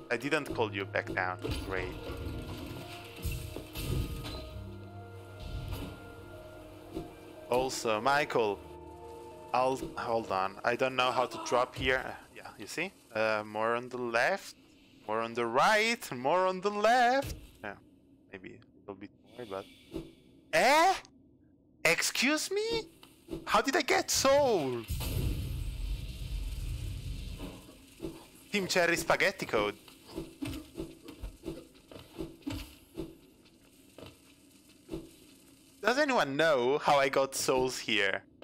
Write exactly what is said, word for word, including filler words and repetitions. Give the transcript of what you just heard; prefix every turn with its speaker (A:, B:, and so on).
A: I didn't call you back down. Great. Also, Michael, I'll hold on. I don't know how to drop here. Uh, yeah, you see? Uh, more on the left, more on the right, more on the left. Yeah, maybe a little bit more, but. Eh? Excuse me? How did I get soul? Team Cherry Spaghetti code. Does anyone know how I got souls here?